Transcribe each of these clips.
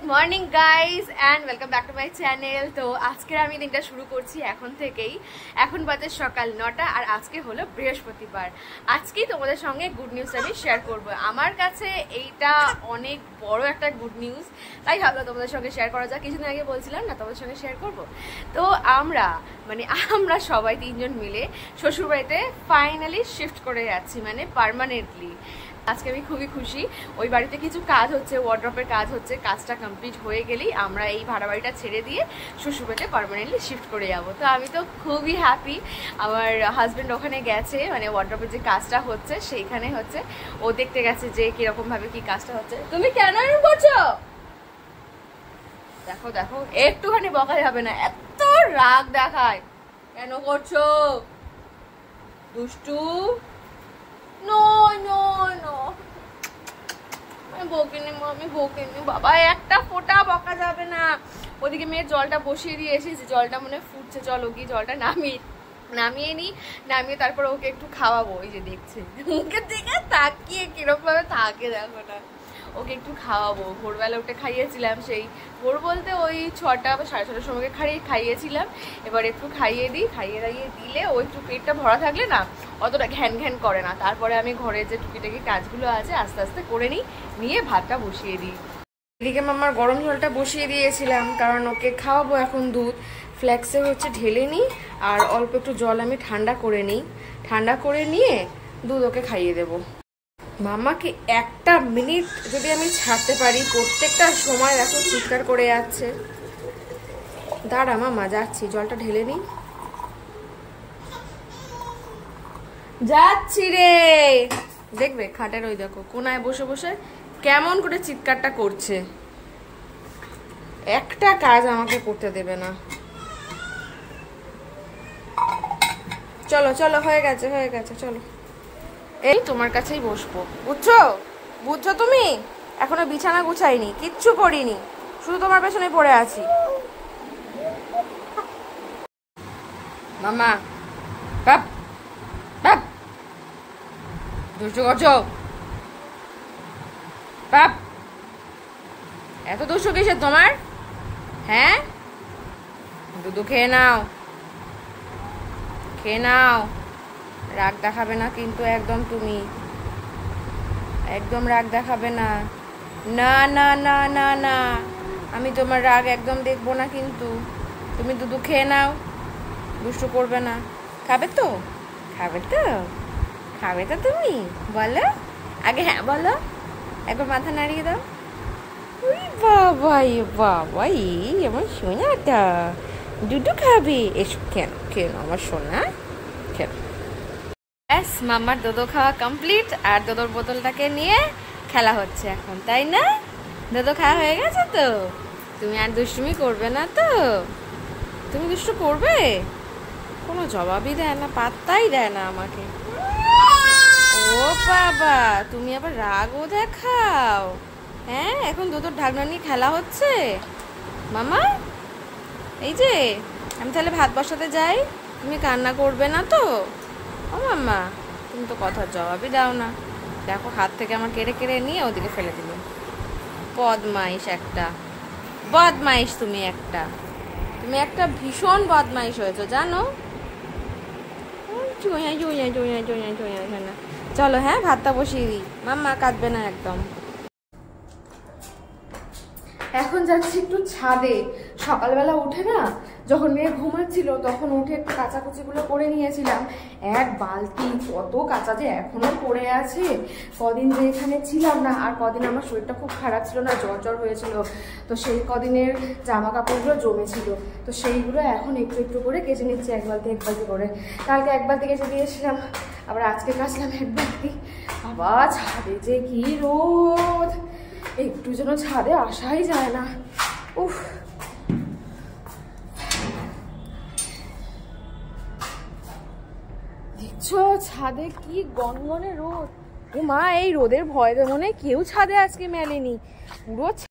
Morning guys and welcome back to my channel. তো আজকের আমি দিনটা শুরু করছি এখন থেকেই। এখন বাজে সকাল 9টা আর আজকে হলো বৃহস্পতিবার। আজকেই তোমাদের সঙ্গে গুড নিউজ আমি শেয়ার করব। আমার কাছে এইটা অনেক বড় একটা গুড নিউজ, তাই ভাবলাম তোমাদের সঙ্গে শেয়ার করা যাক। কিছুদিন আগে বলছিলাম না তোমাদের সঙ্গে শেয়ার করব। তো আমরা সবাই 3 জন মিলে শ্বশুরবাড়িতে ফাইনালি শিফট করে যাচ্ছি, মানে পার্মানেন্টলি। আজকে আমি খুবই খুশি। ওই বাড়িতে কিছু কাজ হচ্ছে, ওয়ার্ড্রপের কাজ হচ্ছে, কাজটা কমপ্লিট হয়ে গেলেই আমরা এই ভাড়া বাড়িটা ছেড়ে দিয়ে শ্বশুরবাড়িতে পার্মানেন্টলি শিফট করে যাব। তো আমি তো খুবই হ্যাপি। আমার হাজব্যান্ড ওখানে গেছে, মানে ওয়ার্ড্রপের যে কাজটা হচ্ছে সেইখানে হচ্ছে, ও দেখতে গেছে যে কিরকমভাবে কি কাজটা হচ্ছে। তুমি কেন এরকম করছো? দেখো দেখো, একটুখানি বকা যাবে না, এত রাগ দেখায়। কেন করছো দুষ্টু? নো নো নো, আমি বকিনি বাবা, একটা ফোঁটা বকা যাবে না। ওদিকে মেয়ের জলটা বসিয়ে দিয়ে এসেছি, জলটা মনে ফুটছে, চলো কি জলটা নামিয়ে নি, নামিয়ে তারপর ওকে একটু খাওয়াবো। ওই যে দেখছে মুখের দিকে তাকিয়ে কিরকম ভাবে থাকে দেখো না, ওকে একটু খাওয়াবো। ভোরবেলা উঠে খাইয়েছিলাম, সেই ভোর বলতে ওই 6টা বা 6:30টার সময় খাইয়েছিলাম। এবার একটু খাইয়ে দিলে ও একটু পেটটা ভরা থাকলে না অতটা ঘ্যান ঘ্যান করে না। তারপরে আমি ঘরে যে টুকিটাকি কাজগুলো আছে আস্তে আস্তে করে নিয়ে ভাতটা বসিয়ে দিই। এদিকে মামার গরম জলটা বসিয়ে দিয়েছিলাম, কারণ ওকে খাওয়াবো এখন দুধ। ফ্ল্যাক্সে হচ্ছে ঢেলে নিই আর অল্প একটু জল আমি ঠান্ডা করে নিয়ে দুধ ওকে খাইয়ে দেবো। মামাকে একটা মিনিট যদি আমি ছাড়তে পারি, প্রত্যেকটা সময় দেখো চিৎকার করে যাচ্ছে। দাঁড়া মামা, যাচ্ছি, জলটা ঢেলে নি, যাচ্ছি রে। দেখবে খাটের ওই দেখো কোনায় বসে বসে কেমন করে চিৎকারটা করছে, একটা কাজ আমাকে করতে দেবে না। চলো চলো, হয়ে গেছে চলো। এই তোমার কাছেই বসবো, বুঝছো তুমি? এখনো বিছানা গুছাইনি, কিচ্ছু করিনি, শুধু তোমার পেছনে পড়ে আছি। মামা বাপ বাপ, দুষ্টু করছো বাপ? এত দুষ্টু কিসের তোমার? হ্যাঁ, দুধু খেয়ে নাও, রাগ দেখাবে না কিন্তু একদম, তুমি একদম রাগ দেখাবে না। না না না না না, আমি তোমার রাগ একদম দেখবো না কিন্তু। তুমি দুধু খেয়ে নাও, দুষ্টু করবে না। খাবে তো তুমি? বলো আগে, হ্যাঁ বলো, একবার মাথা নাড়িয়ে দাও। বাবা আমার সোনাটা দুধু খাবে, এসব কেন আমার সোনা, কেন? ব্যাস, মামার দোদো খাওয়া কমপ্লিট, আর দোদোর বোতলটাকে নিয়ে খেলা হচ্ছে এখন, তাই না? দোদো খাওয়া হয়ে গেছে তো? তুমি আর দুষ্টুমি করবে না তো? তুমি দুষ্টু করবে? কোনো জবাবই দেয় না, পাত্তাই দেয় না আমাকে। ও বাবা, তুমি আবার রাগও দেখাও? হ্যাঁ, এখন দোদোর ঢাকনা নিয়ে খেলা হচ্ছে। মামা এই যে, আমি তাহলে ভাত বসাতে যাই, তুমি কান্না করবে না তো? ও মাম্মা, তুমি তো কথার জবাবই দাও না। দেখো হাত থেকে আমার কেড়ে নিয়ে ওদিকে ফেলে দিল। বদমাইশ তুমি একটা ভীষণ বদমাইশ হয়েছো, জানো? চলো হ্যাঁ, ভাতটা বসিয়ে দিই, মাম্মা কাঁদবে না একদম। এখন যাচ্ছি একটু ছাদে। সকালবেলা উঠে না, যখন মেয়ে ঘুমাচ্ছিল তখন উঠে একটু কাচাকুচিগুলো করে নিয়েছিলাম। এক বালতি কত কাঁচা যে এখনো পড়ে আছে। কদিন যে এখানে ছিলাম না, আর কদিন আমার শরীরটা খুব খারাপ ছিল না, জ্বর হয়েছিল, তো সেই কদিনের জামা কাপড়গুলো জমেছিল। তো সেইগুলো এখন একটু একটু করে কেচে নিচ্ছি, এক বালতি করে। কালকে এক বালতি কেচে দিয়েছিলাম, আবার আজকে কাচলাম এক বালতি। বাবা, ছাদে যে কি রোদ, একটু যেন ছাদে আসাই যায় না। উফ, দেখছো ছাদে কি গনগনে রোদ। ও মা, এই রোদের ভয়ে মনে কেউ ছাদে আজকে মেলেনি পুরো।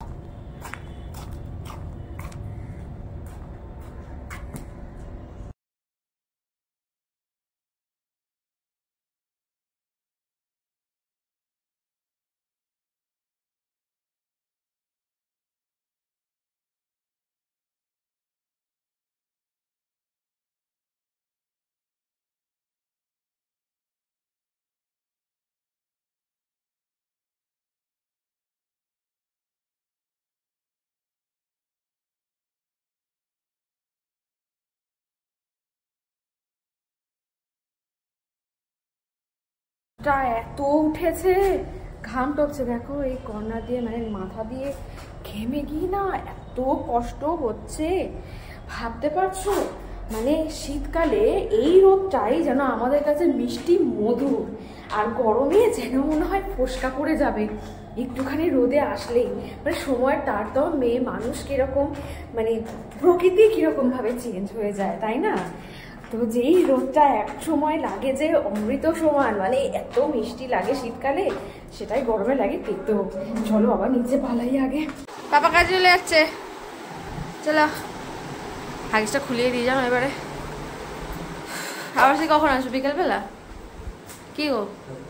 এত উঠেছে, ঘাম টপছে দেখো এই কর্নার দিয়ে, মানে মাথা দিয়ে ঘেমে গিয়ে না এত কষ্ট হচ্ছে, ভাবতে পারছো? মানে শীতকালে এই রোদটাই যেন আমাদের কাছে মিষ্টি মধু, আর গরমে যেন মনে হয় ফোসকা পড়ে যাবে একটুখানি রোদে আসলেই। মানে সময়ের তারতম্য মেয়ে মানুষ কিরকম, মানে প্রকৃতি কিরকম ভাবে চেঞ্জ হয়ে যায়, তাই না? তো যেই রোদটা এক সময় লাগে যে অমৃত সমান, মানে এত মিষ্টি লাগে শীতকালে, সেটাই গরমে লাগে তেতো। চলো বাবা নিচে পালাই আগে, পাপা কাজে চলে যাচ্ছে। চলো হাগিসটা খুলিয়ে দিয়ে যাও এবারে। আবার সে কখন আসবে? বিকেলবেলা? কি গো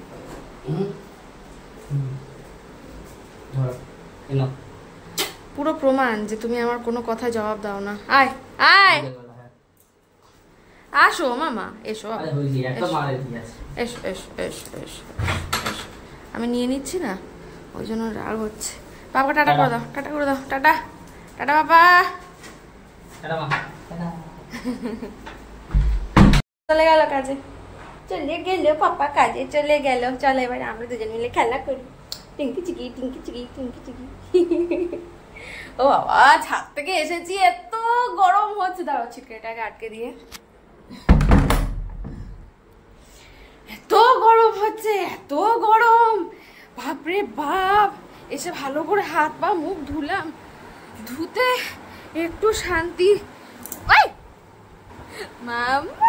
পুরো প্রমাণ যে তুমি আমার কোনো কথায় জবাব দাও না। আয় আয় আসো মামা, এসো এসো এসো এসো এসো। আমি নিয়ে নিচ্ছি না, ওই জন্য রাগ হচ্ছে। বাবা টাটা করে দাও, টাটা করে দাও, টাটা টাটা বাবা। চলে গেল কাজে, চলে গেল পাপা কাজে চলে গেল। চলো এবার আমরা দুজন মিলে খেলা করি, টিঙ্কি চিকি টিঙ্কি চিকি টিঙ্কি চিকি। ও বাবা ছাদ থেকে এসেছি, এত গরম হচ্ছে। দাঁড়াও ছিটকেটাকে আটকে দিয়ে। এত গরম হচ্ছে, এত গরম, বাপরে বাপ। এসে ভালো করে হাত পা মুখ ধুলাম, ধুতে একটু শান্তি। মাম্মা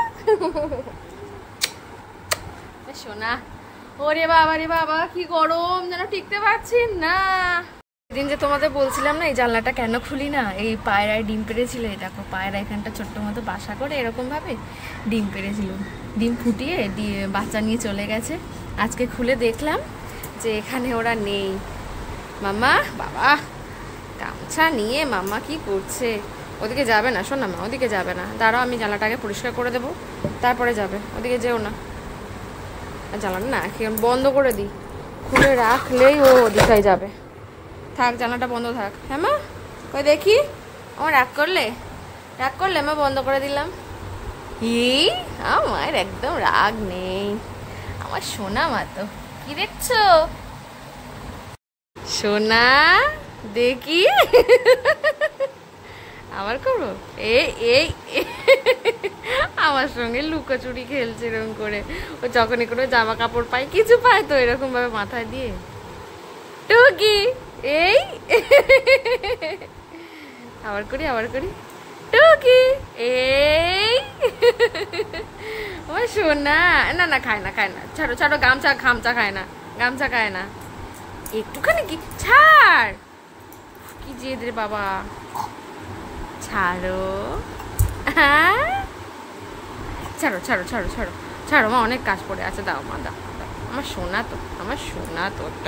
সোনা, ওরে বাবা রে বাবা কি গরম, যেন টিকতে পারছি না। সেদিন যে তোমাদের বলছিলাম না এই জানলাটা কেন খুলি না, এই পায়রায় ডিম পেড়েছিল। এই দেখো পায়রা এখানটা ছোট্ট মতো বাসা করে এরকম ভাবে ডিম পেড়েছিল, ডিম ফুটিয়ে দিয়ে বাচ্চা নিয়ে চলে গেছে। আজকে খুলে দেখলাম যে এখানে ওরা নেই। মাম্মা বাবা গামছা নিয়ে মাম্মা কি করছে? ওদিকে যাবে না শোন না মা, ওদিকে যাবে না, দাঁড়াও আমি জানলাটাকে পরিষ্কার করে দেবো তারপরে যাবে। ওদিকে যেও না, জানলাটা না এখন বন্ধ করে দিই, খুলে রাখলেই ও ওদিকে যাবে। থাক জানলাটা বন্ধ থাক। হ্যাঁ মা, ওই দেখি আমার রাগ করলে, রাগ করলে মা বন্ধ করে দিলাম। আমার একদম রাগ নেই, আমার সোনা মা। তো কি দেখছো সোনা? দেখি আবার করবো। এই আমার সঙ্গে লুকোচুরি খেলছে এরকম করে। ও যখনই কোনো জামা কাপড় পায়, কিছু পায় তো এরকম ভাবে মাথায় দিয়ে টুকি এই আবার করি আবার করি টুকি এই আমার সোনা। না না খায় না খায় না, ছাড়ো ছাড়ো, গামছা খামচা খায় না, গামছা খায় না। একটুখানি কি ছাড়, কি জেদ রে বাবা, ছাড়ো ছাড়ো ছাড়ো ছাড়ো ছাড়ো ছাড়ো মা, অনেক কাজ পড়ে আছে, দাও মা দাও দাও। আমার সোনা তো, আমার সোনা তো ওটা।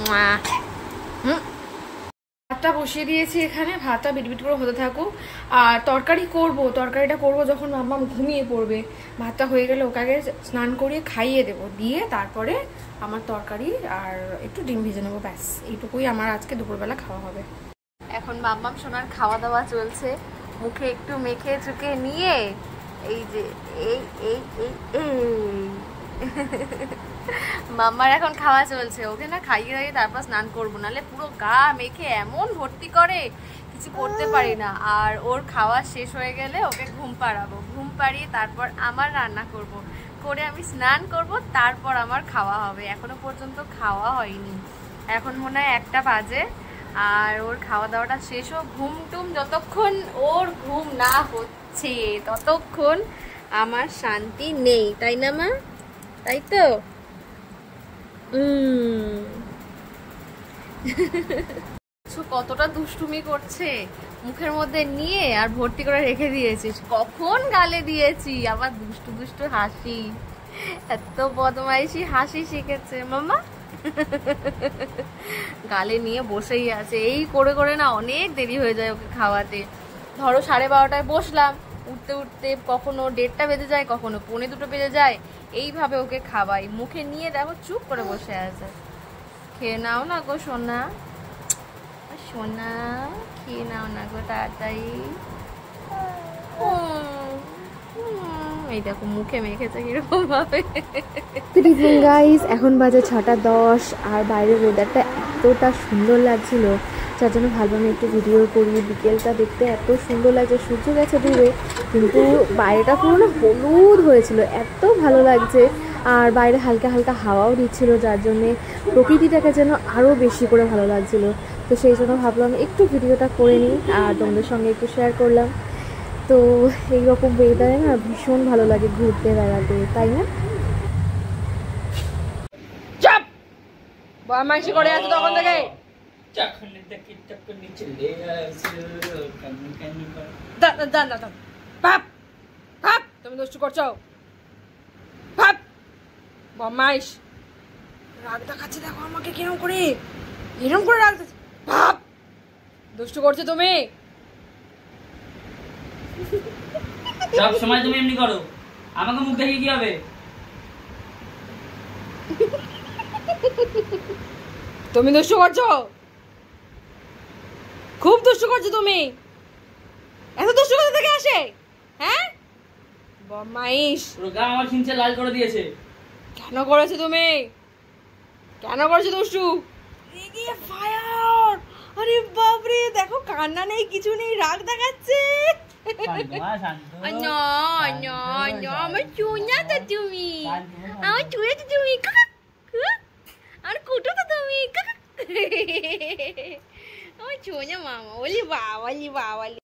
ভাতটা বসিয়ে দিয়েছি এখানে, ভাতটা বিটবিট করে হতে থাকুক। আর তরকারিটা করবো যখন মাম্মা ঘুমিয়ে পড়বে। ভাতটা হয়ে গেলে ওকে আগে স্নান করিয়ে খাইয়ে দেবো, দিয়ে তারপরে আমার তরকারি আর একটু ডিম ভেজে নেবো, ব্যাস এইটুকুই আমার আজকে দুপুরবেলা খাওয়া হবে। এখন মাম্মাম সোনার খাওয়া দাওয়া চলছে, মুখে একটু মেখে চুকে নিয়ে এই যে এই এই এই মাম্মার এখন খাওয়া চলছে। ওকে না খাইয়ে দাইয়ে তারপর স্নান করবো, নাহলে পুরো গা মেখে এমন ভর্তি করে কিছু করতে পারি না। আর ওর খাওয়া শেষ হয়ে গেলে ওকে ঘুম পাড়াবো, ঘুম পাড়িয়ে তারপর আমার রান্না করব, করে আমি স্নান করব, তারপর আমার খাওয়া হবে। এখনো পর্যন্ত খাওয়া হয়নি, এখন মনে হয় 1টা বাজে। আর ওর খাওয়া দাওয়াটা শেষ হোক, ঘুম টুম যতক্ষণ ওর ঘুম না হচ্ছে ততক্ষণ আমার শান্তি নেই, তাই না মা? তাই তো কতটা দুষ্টুমি করছে, মুখের মধ্যে নিয়ে আর ভর্তি করে রেখে দিয়েছিস, কখন গালে দিয়েছি। আবার দুষ্টু দুষ্টু হাসি, এত বদমাইশি হাসি শিখেছে মামা। গালে নিয়ে বসেই আছে, এই করে করে না অনেক দেরি হয়ে যায় ওকে খাওয়াতে। ধরো 12:30টায় বসলাম, উঠতে উঠতে কখনো 1:30টা বেজে যায়, কখনো 1:45 বেজে যায়। এইভাবে ওকে খাওয়াই, মুখে নিয়ে দেখো চুপ করে বসে আছে। খেয়ে নাও না গো সোনা, সোনা খেয়ে নাও না গো তাড়াতাড়ি। এই দেখো মুখে মেখেছে কিরকম ভাবে। গুড ইভিনিং গাইস, এখন বাজে 6:10 আর বাইরের ওয়েদারটা এতটা সুন্দর লাগছিল, যার জন্য ভাবলাম একটু ভিডিও করি। বিকেলটা দেখতে এত সুন্দর লাগছে, সূর্য গেছে দূরে কিন্তু বাইরেটা পুরো না হলুদ হয়েছিল, এত ভালো লাগছে। আর বাইরে হালকা হালকা হাওয়াও দিচ্ছিল, যার জন্যে প্রকৃতিটাকে যেন আরও বেশি করে ভালো লাগছিল। তো সেই জন্য ভাবলাম একটু ভিডিওটা করে নিই আর তোমাদের সঙ্গে একটু শেয়ার করলাম। তো এইরকম ওয়েদারে না ভীষণ ভালো লাগে ঘুরতে বেড়াতে, তাই না? চাপ বদমাইশি করে আছে তখন থেকে। তুমি দুষ্টু করছো, বদমাইশ। রাগ দেখাচ্ছে দেখো আমাকে কিরম করে, এরম করে রাগ ভাব। দুষ্টু করছো তুমি। সব সময় তুমি এমনি করো, আমাকে মুখ দেখে কি হবে? তুমি দুষ্টু করছো, খুব দুষ্টু করছো তুমি। এত দুষ্টু কোথা থেকে আসে? হ্যাঁ বদমাইশ। পুরো গা আমার খিঞ্চে লাল করে দিয়েছে। কেন করেছো তুমি, কেন করেছো দুষ্টু? ফায়ার! আরে বাপরে, দেখো কান্না নেই কিছু নেই, রাগ দেখাচ্ছে। আমার চুনা তো তুমি, আমার চুনা তো তুমি, আমার কুটো তো তুমি, আমার চুনা মামা। বলি বাবা, বলি বাবা।